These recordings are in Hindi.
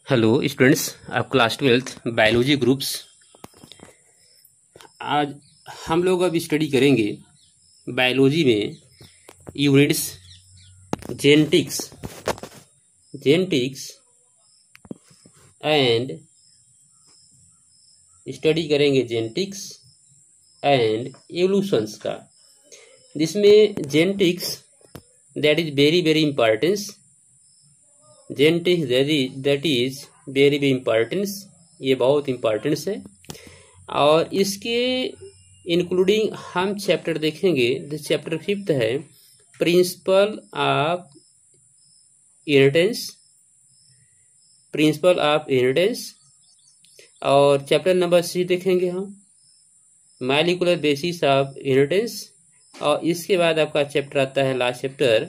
हेलो स्टूडेंट्स, आप क्लास 12th बायोलॉजी ग्रुप्स। आज हम लोग अब स्टडी करेंगे बायोलॉजी में यूनिट्स जेनेटिक्स एंड स्टडी करेंगे जेनेटिक्स एंड एवोल्यूशंस का, जिसमें genetics that is very very importance. Genetics that is very very importance, ये बहुत इम्पॉर्टेंस है। और इसके इंक्लूडिंग हम चैप्टर देखेंगे, जो चैप्टर 5 है, प्रिंसिपल ऑफ इनहेरिटेंस। और चैप्टर नंबर 6 देखेंगे हम, मॉलिक्यूलर बेसिस ऑफ इनहेरिटेंस। और इसके बाद आपका चैप्टर आता है, लास्ट चैप्टर,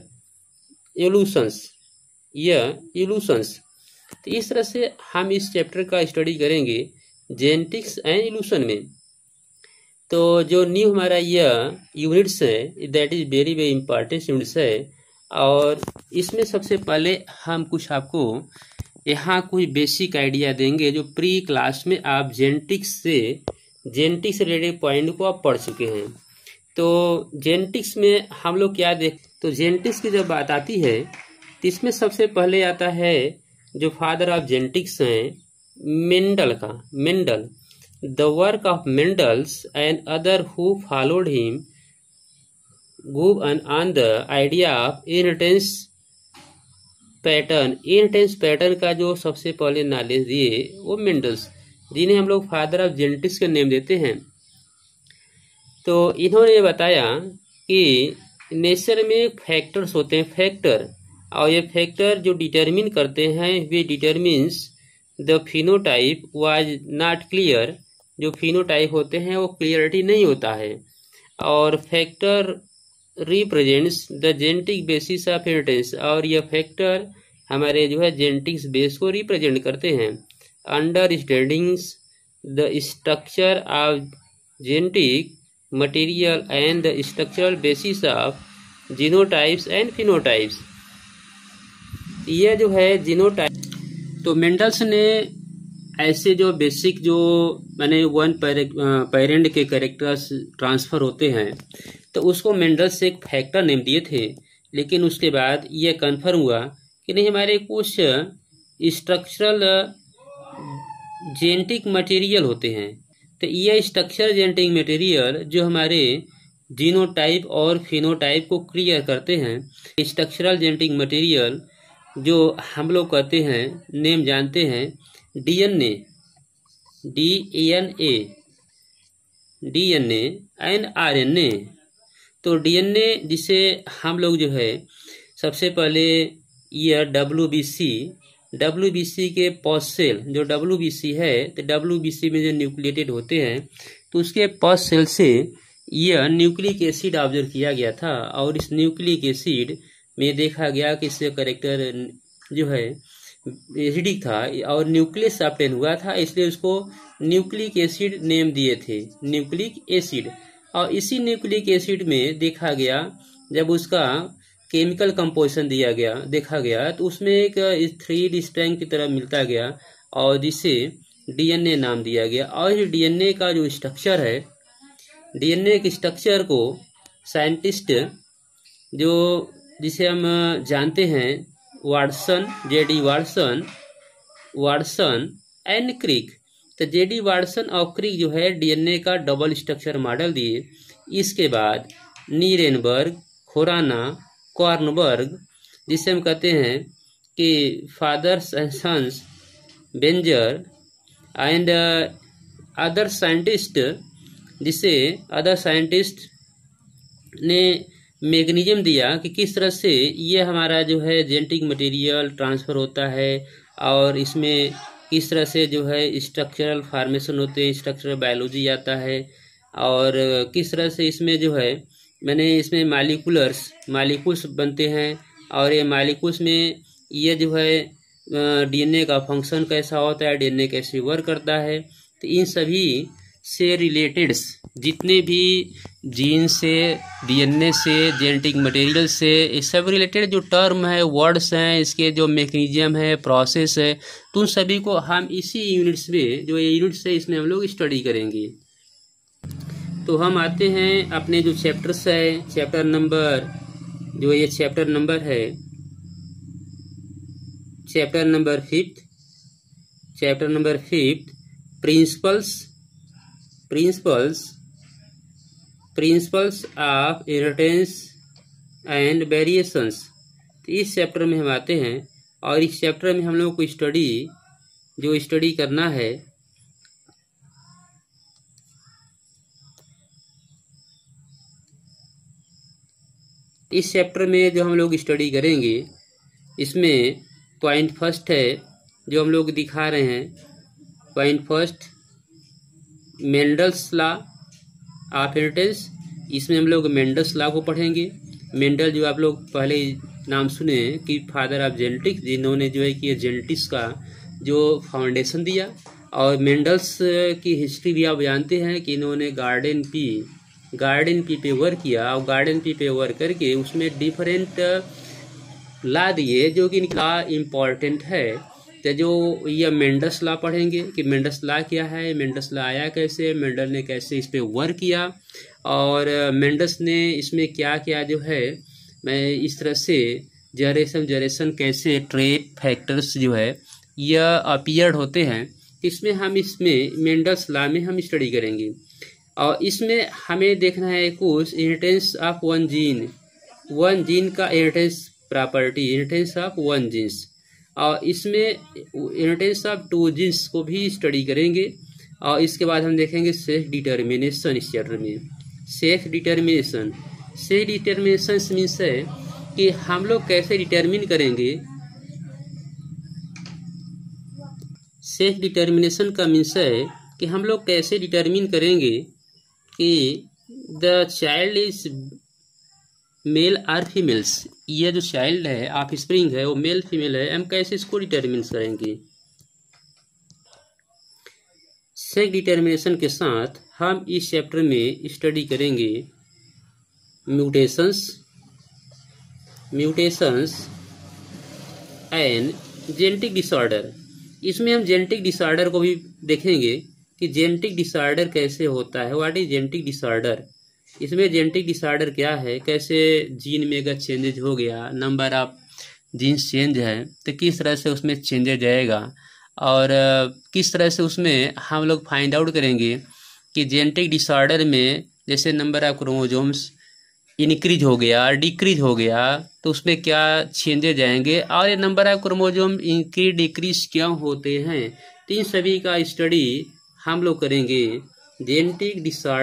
एवोल्यूशंस। तो इस तरह से हम इस चैप्टर का स्टडी करेंगे जेनेटिक्स एंड एवोल्यूशन में। तो जो न्यू हमारा यह यूनिट्स है, that is very very important units है। और इसमें सबसे पहले हम कुछ आपको यहाँ कुछ बेसिक आइडिया देंगे, जो प्री क्लास में आप जेनेटिक्स से रिलेटेड पॉइंट को आप पढ़ चुके हैं। तो जेनेटिक्स में हम लोग क्या तो जेनेटिक्स की जब बात आती है तो इसमें सबसे पहले आता है जो फादर ऑफ जेनेटिक्स हैं, Mendel. The work of Mendel's and other who followed him gave on the idea of inheritance pattern का जो सबसे पहले नॉलेज दिए वो मेंडल्स, जिन्हें हम लोग फादर ऑफ जेनेटिक्स का नेम देते हैं। तो इन्होंने बताया कि नेचर में फैक्टर्स होते हैं, फैक्टर, और ये फैक्टर जो डिटरमिन करते हैं, they determines the phenotype was not clear. जो फिनोटाइप होते हैं वो क्लियरिटी नहीं होता है। और factor represents the genetic basis of inheritance, और यह फैक्टर हमारे जो है जेनेटिक्स बेस को रिप्रेजेंट करते हैं। Understandings the structure of genetic material and the structural basis of genotypes and phenotypes. यह जो है जीनोटाइप, तो मेंडल्स ने ऐसे जो बेसिक जो मैंने वन पेरेंट के कैरेक्टर्स ट्रांसफर होते हैं, तो उसको मेंडल्स से एक फैक्टर नेम दिए थे। लेकिन उसके बाद यह कन्फर्म हुआ कि नहीं, हमारे कुछ स्ट्रक्चरल जेनेटिक मटेरियल होते हैं। तो यह स्ट्रक्चरल जेनेटिक मटेरियल जो हमारे जीनोटाइप और फिनोटाइप को क्लियर करते हैं। स्ट्रक्चरल जेनेटिक मटेरियल जो हम लोग कहते हैं, नेम जानते हैं, डीएनए एंड आरएनए। तो डीएनए जिसे हम लोग जो है सबसे पहले यह डब्ल्यूबीसी के पॉज सेल, जो डब्ल्यूबीसी है, तो डब्ल्यूबीसी में जो न्यूक्लिएटेड होते हैं, तो उसके पॉज सेल से यह न्यूक्लिक एसिड ऑब्जर्व किया गया था। और इस न्यूक्लिक एसिड में देखा गया कि इसका कैरेक्टर जो है एसिडिक था और न्यूक्लियस ऑब्टेन हुआ था, इसलिए उसको न्यूक्लिक एसिड नेम दिए थे, न्यूक्लिक एसिड। और इसी न्यूक्लिक एसिड में देखा गया, जब उसका केमिकल कंपोजिशन देखा गया, तो उसमें एक 3D स्ट्रैंड की तरह मिलता गया, और जिसे डीएनए नाम दिया गया। और डीएनए का जो स्ट्रक्चर है, डीएनए के स्ट्रक्चर को साइंटिस्ट जो जिसे हम जानते हैं जेडी वाटसन एंड क्रिक। तो जेडी वाटसन और क्रिक जो है डीएनए का डबल स्ट्रक्चर मॉडल दिए। इसके बाद नीरेनबर्ग, खोराना, कॉर्नबर्ग, जिसे हम कहते हैं कि fathers and sons, Benzer and other scientist, जिसे अदर साइंटिस्ट ने मैकेनिज्म दिया कि किस तरह से ये हमारा जो है जेनेटिक मटेरियल ट्रांसफ़र होता है, और इसमें किस तरह से जो है स्ट्रक्चरल फार्मेशन होते हैं, स्ट्रक्चरल बायोलॉजी आता है, और किस तरह से इसमें जो है इसमें मालिक्यूल्स बनते हैं। और ये मालिक्यूल्स में ये जो है डीएनए का फंक्शन कैसा होता है, डीएनए कैसे वर्क करता है। तो इन सभी से रिलेटेड जितने भी जीन से, डीएनए से, जेनेटिक मटेरियल से, इस सब रिलेटेड जो टर्म है, वर्ड्स हैं, इसके जो मैकेनिज्म है, प्रोसेस है, तो उन सभी को हम इसी यूनिट्स में, जो ये यूनिट्स है, इसमें हम लोग स्टडी करेंगे। तो हम आते हैं अपने जो चैप्टर्स है, चैप्टर नंबर, जो ये चैप्टर नंबर है, chapter number 5, chapter number 5, principles of inheritance and variations. तो इस चैप्टर में हम आते हैं और इस चैप्टर में हम लोग को स्टडी करना है इस चैप्टर में जो हम लोग स्टडी करेंगे, इसमें पॉइंट फर्स्ट है जो हम लोग दिखा रहे हैं। Point first, Mendel's law of inheritance. इसमें हम लोग मेंडल्स लॉ को पढ़ेंगे। मेंडल जो आप लोग पहले नाम सुने कि फादर ऑफ जेनेटिक्स, जिन्होंने जो है कि जेनेटिक्स का जो फाउंडेशन दिया। और मेंडल्स की हिस्ट्री भी आप जानते हैं कि इन्होंने गार्डन पी पे वर्क किया और गार्डन पी पे वर्क करके उसमें डिफरेंट ला दिए जो कि इनका इम्पॉर्टेंट है। तो जो ये मेंडल्स लॉ पढ़ेंगे कि मेंडल्स लॉ क्या है, मेंडल्स लॉ आया कैसे, मेंडल ने कैसे इस पे वर्क किया और मेंडल्स ने इसमें क्या क्या जो है, मैं इस तरह से जनरेशन कैसे ट्रेट फैक्टर्स जो है यह अपीयर्ड होते हैं। इसमें मेंडल्स लॉ में हम स्टडी करेंगे। और इसमें हमें देखना है कुछ इनहेरिटेंस ऑफ वन जीन का inheritance property, inheritance of one genes. और इसमें इनहेरिटेंस ऑफ 2 जीन्स को भी स्टडी करेंगे। और इसके बाद हम देखेंगे सेक्स डिटर्मिनेशन। इस चैप्टर में सेक्स डिटर्मिनेशन मीन्स है कि हम लोग कैसे डिटर्मिन करेंगे। सेक्स डिटर्मिनेशन का मीन्स है कि हम लोग कैसे डिटर्मिन करेंगे कि द चाइल्ड इज मेल और फीमेल्स। ये जो चाइल्ड है, ऑफस्प्रिंग है, वो मेल फीमेल है, हम कैसे इसको डिटर्मिन करेंगे। सेक्स डिटर्मिनेशन के साथ हम इस चैप्टर में स्टडी करेंगे म्यूटेशंस एंड जेनेटिक डिसऑर्डर। इसमें हम जेनेटिक डिसऑर्डर को भी देखेंगे कि जेनेटिक डिसऑर्डर कैसे होता है, व्हाट इज जेनेटिक डिसऑर्डर। इसमें जेनेटिक डिसऑर्डर क्या है, कैसे जीन में अगर चेंजेज हो गया, नंबर ऑफ जीन्स चेंज है तो किस तरह से उसमें चेंजेज आएगा और किस तरह से उसमें हम लोग फाइंड आउट करेंगे कि जेनेटिक डिसऑर्डर में जैसे नंबर ऑफ क्रोमोसोम्स इंक्रीज हो गया, डिक्रीज हो गया, तो उसमें क्या चेंजेज आएंगे और ये number of chromosome increase decrease क्यों होते हैं। तो इन सभी का स्टडी हम लोग करेंगे जेनेटिक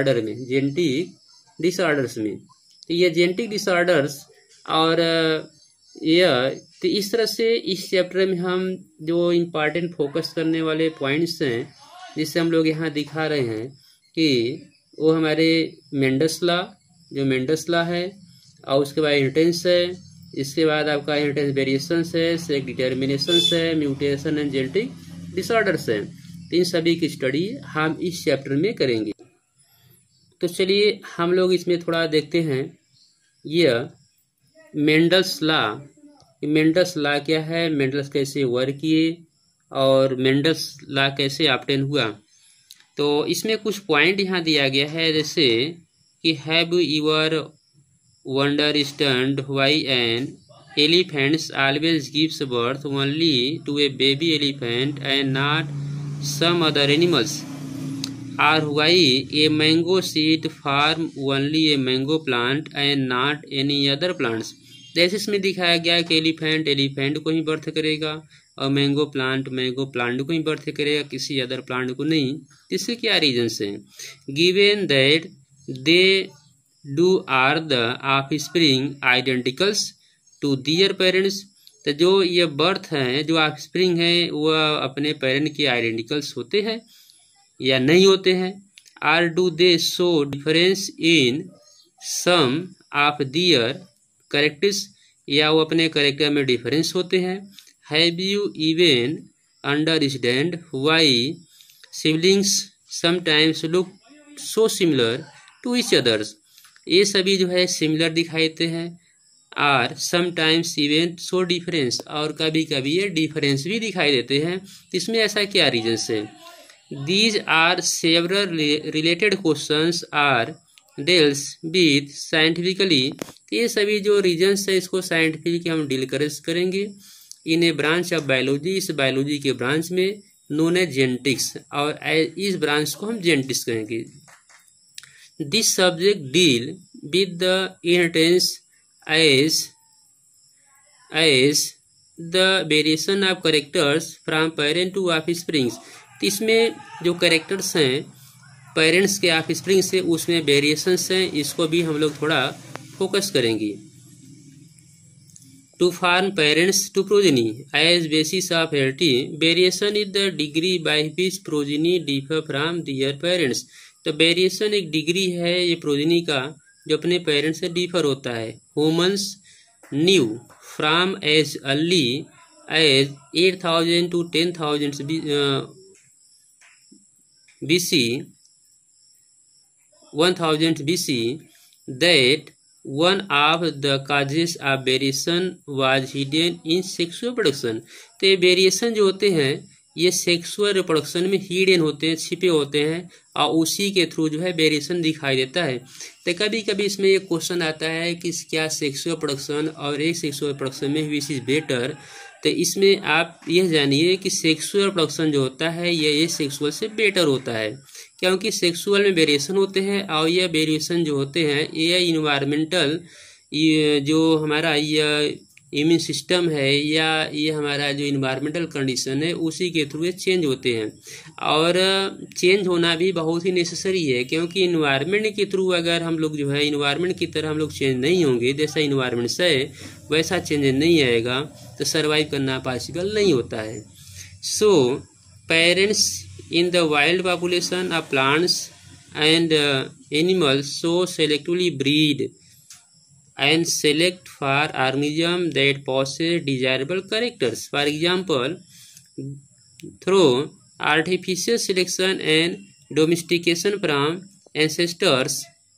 डिसऑर्डर्स में। तो ये जेनेटिक डिसऑर्डर्स और यह तो इस तरह से इस चैप्टर में हम जो इम्पॉर्टेंट फोकस करने वाले पॉइंट्स हैं जिससे हम लोग यहाँ दिखा रहे हैं कि वो हमारे मेंडल्स लॉ है और उसके बाद इनहेरिटेंस है, इसके बाद आपका इनहेरिटेंस वेरिएशंस है, सेक्स डिटर्मिनेशंस है, म्यूटेशन एंड जेनेटिक डिसऑर्डर्स है। इन सभी की स्टडी हम इस चैप्टर में करेंगे। तो चलिए हम लोग इसमें थोड़ा देखते हैं यह मेंडल्स लॉ क्या है, मेंडल्स कैसे वर्क किए और मेंडल्स लॉ कैसे ऑब्टेन हुआ। तो इसमें कुछ पॉइंट यहाँ दिया गया है, जैसे कि have your understand why an elephants always gives birth only to a baby elephant and not some other animals, or why a mango seed farm only a mango plant and not any other plants। जैसे इसमें दिखाया गया कि एलिफेंट को ही बर्थ करेगा और मैंगो प्लांट को ही बर्थ करेगा, किसी अदर प्लांट को नहीं। इससे क्या रीजंस हैं। Given that they do are the offspring identicals to their parents. तो जो ये बर्थ हैं, जो ऑफस्प्रिंग है, वह अपने पेरेंट के आइडेंटिकल्स होते हैं या नहीं होते हैं। Are do they show difference in some of their characters, या वो अपने कैरेक्टर में डिफरेंस होते हैं। Have you even understand why sometimes look so similar to each others, ये सभी जो है सिमिलर दिखाई देते हैं। Are sometimes even so difference, और कभी कभी ये डिफरेंस भी दिखाई देते हैं। इसमें ऐसा क्या रीजन्स है? These are several related questions are deals with scientifically, ये सभी जो रीजन्स है इसको साइंटिफिकली हम डील करेंगे in a branch of biology, इस बायोलॉजी के ब्रांच में नोन एज जेनेटिक्स, और इस ब्रांच को हम जेनेटिक्स कहेंगे। This subject deal with the inheritance as the variation of characters from parent to offsprings, तो इसमें जो कैरेक्टर्स हैं पेरेंट्स के ऑफस्प्रिंग से उसमें वेरिएशंस हैं, इसको भी हम लोग थोड़ा फोकस करेंगे। To form parents to progeny as basis of heredity, variation is the degree by which progeny differ from their parents, तो वेरिएशन एक डिग्री है ये प्रोजेनी का जो अपने पेरेंट्स से डिफर होता है। Humans knew from as early as 8000 to 10,000 BC 1000 BC that one of the causes of variation was hidden in sexual reproduction, तो ये वेरिएशन जो होते हैं ये सेक्सुअल रिप्रोडक्शन में हिडन होते हैं, छिपे होते हैं, और उसी के थ्रू जो है वेरिएशन दिखाई देता है। तो कभी कभी इसमें ये क्वेश्चन आता है कि क्या सेक्सुअल प्रोडक्शन और एक सेक्सुअल प्रोडक्शन में विच इज बेटर, तो इसमें आप यह जानिए कि सेक्सुअल प्रोडक्शन जो होता है ये सेक्सुअल से बेटर होता है, क्योंकि सेक्सुअल में वेरिएशन होते हैं और यह वेरिएशन जो होते हैं ये इन्वायरमेंटल, ये जो हमारा यह इम्यून सिस्टम है या ये हमारा जो इन्वायरमेंटल कंडीशन है उसी के थ्रू ये चेंज होते हैं, और चेंज होना भी बहुत ही नेसेसरी है, क्योंकि इन्वायरमेंट के थ्रू अगर हम लोग जो है इन्वायरमेंट की तरह हम लोग चेंज नहीं होंगे, जैसा इन्वायरमेंट से वैसा चेंज नहीं आएगा तो सर्वाइव करना पॉसिबल नहीं होता है। So parents in the wild population of plants and animals so selectively breed and select for organism that possess desirable characters, for example through artificial selection and domestication from ancestors।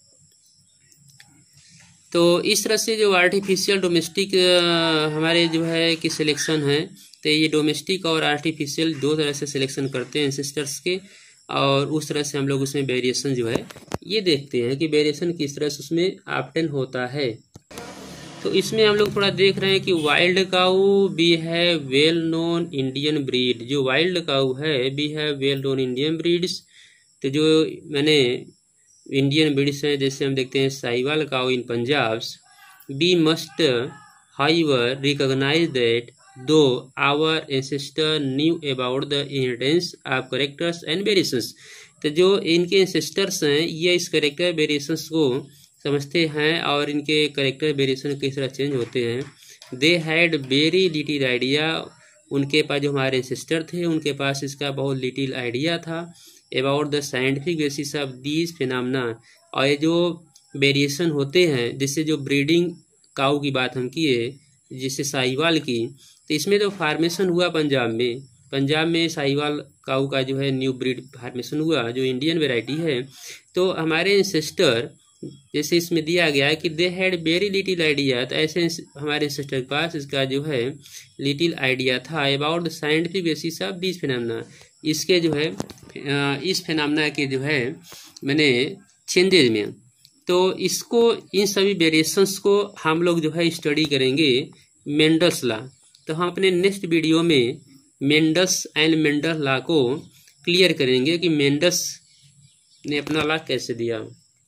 तो इस तरह से जो आर्टिफिशियल डोमेस्टिक हमारे जो है कि सिलेक्शन है, तो ये डोमेस्टिक और आर्टिफिशियल दो तरह से सिलेक्शन करते हैं एंसेस्टर्स के, और उस तरह से हम लोग उसमें वेरिएशन जो है ये देखते हैं कि वेरिएशन किस तरह से उसमें ऑब्टेन होता है। तो इसमें हम लोग थोड़ा देख रहे हैं कि वाइल्ड काऊ बी है वेल नोन इंडियन ब्रीड, जो वाइल्ड काऊ है बी है वेल नोन इंडियन ब्रीड्स, तो जो मैंने इंडियन ब्रीड्स हैं जैसे हम देखते हैं Sahiwal cow in Punjab, we must however recognise that though our ancestor knew about the inheritance of characters and variations, तो जो इनके एंसेस्टर्स हैं ये इस कैरेक्टर वेरिएशंस को समझते हैं और इनके कैरेक्टर वेरिएशन किस तरह चेंज होते हैं। They had very little idea, उनके पास जो हमारे एंसेस्टर थे उनके पास इसका बहुत लिटिल आइडिया था about the scientific basis of these phenomena, और ये जो वेरिएशन होते हैं जैसे जो ब्रीडिंग काऊ की बात हम किए जैसे साहिवाल की, तो इसमें जो फार्मेशन हुआ पंजाब में साहिवाल काऊ का जो है न्यू ब्रीड फार्मेशन हुआ जो इंडियन वेराइटी है, तो हमारे एंसेस्टर जैसे इसमें दिया गया है कि they had very little idea, तो ऐसे हमारे एंसेस्टर के पास इसका जो है लिटिल आइडिया था about the scientific basis of this phenomena, इसके जो है इस फिनोमेना के जो है मैंने चेंजेज में, तो इसको इन सभी वेरिएशंस को हम लोग जो है स्टडी करेंगे मेंडल्स लॉ। तो हम अपने नेक्स्ट वीडियो में मेंडल्स एंड मेंडल लॉ को क्लियर करेंगे कि मेंडल्स ने अपना लॉ कैसे दिया।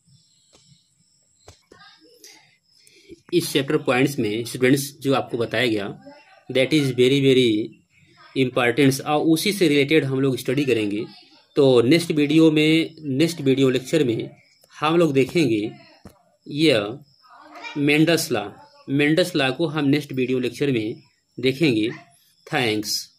इस चैप्टर पॉइंट्स में स्टूडेंट्स जो आपको बताया गया that is very very importants, और उसी से रिलेटेड हम लोग स्टडी करेंगे। तो नेक्स्ट वीडियो लेक्चर में हम लोग देखेंगे यह मेंडल्स लॉ को हम नेक्स्ट वीडियो लेक्चर में देखेंगे। थैंक्स।